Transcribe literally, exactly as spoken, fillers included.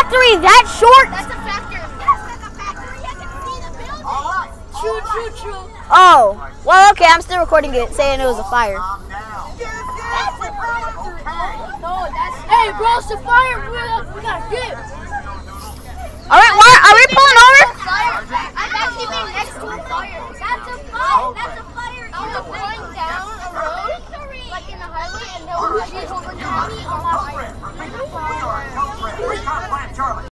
factory that short? That's a factory. Yes, that's a factory. I can see the building. All right. True, true, true. Oh, well, okay. I'm still recording it, saying it was a fire. That's a factory. No, that's. Hey, bro, it's a fire. We gotta get. All right, why are we pulling over? I'm actually being next to a fire.